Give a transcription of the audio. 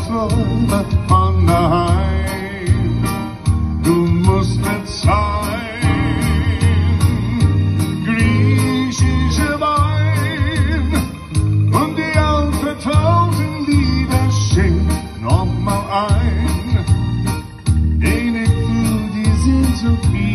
Träume von daheim. Du musst mit sein, griechische Wein und die alte 1000 Lieder schenk nochmal ein. Denn ich fühl die Sehnsucht